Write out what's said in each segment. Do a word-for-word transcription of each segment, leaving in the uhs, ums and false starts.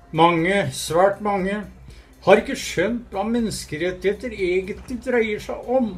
Mange, svært mange, har ikke skjønt hva menneskerettigheter egentlig dreier seg om.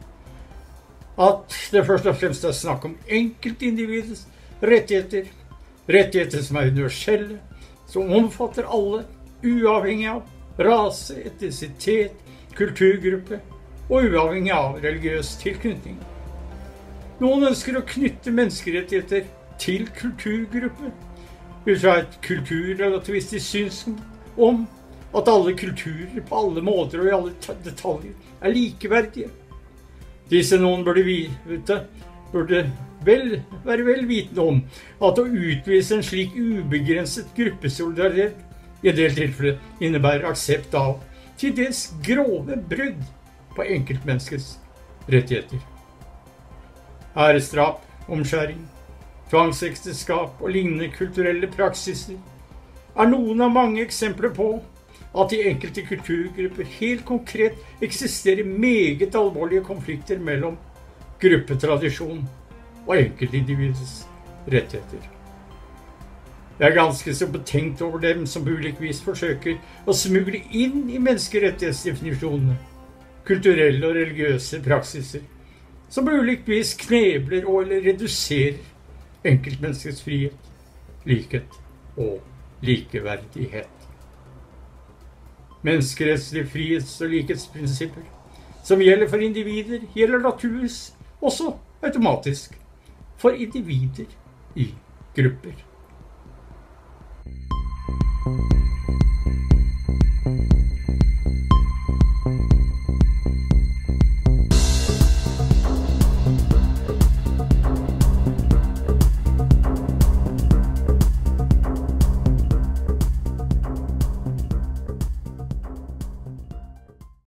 At det først og fremst er snakk om enkeltindividets rettigheter, rettigheter som er universelle, som omfatter alle, uavhengig av rase, etnisitet, kulturgruppe og uavhengig av religiøs tilknytning. Noen ønsker å knytte menneskerettigheter til kulturgrupper, ut fra et kulturrelativistisk synspunkt om at alle kulturer på alle måter og i alle detaljer er likeverdige. Disse noen burde vite, burde vel, være vel vitende om at å utvise en slik ubegrenset gruppesolidaritet i en del tilfeller innebærer aksept av til dels grove brudd på enkeltmenneskets rettigheter. Æresdrap, omskjæring, tvangsekteskap og lignende kulturelle praksiser er noen av mange eksempler på at i enkelte kulturgrupper helt konkret eksisterer meget alvorlige konflikter mellom gruppetradisjon og enkeltindividets rettigheter. Jeg er ganske så betenkt over dem som på ulik vis forsøker å smugle inn i menneskerettighetsdefinisjonene, kulturelle og religiøse praksiser, som på ulik vis knebler og eller reduserer enkeltmenneskets frihet, likhet og likeverdighet. Menneskerettslige frihets- og likhetsprinsipper som gjelder for individer, gjelder naturligvis også automatisk for individer i grupper.